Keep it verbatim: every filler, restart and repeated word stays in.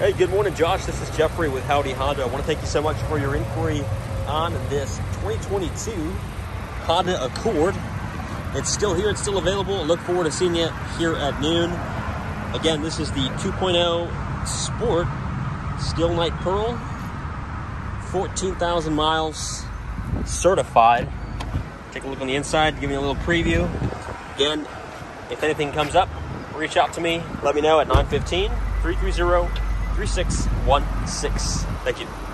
Hey, good morning, Josh. This is Jeffrey with Howdy Honda. I want to thank you so much for your inquiry on this twenty twenty-two Honda Accord. It's still here. It's still available. I look forward to seeing you here at noon. Again, this is the two point oh Sport Steel Night Pearl. fourteen thousand miles certified. Take a look on the inside, give me a little preview. Again, if anything comes up, reach out to me. Let me know at nine one five, three three zero, three six one six. Thank you.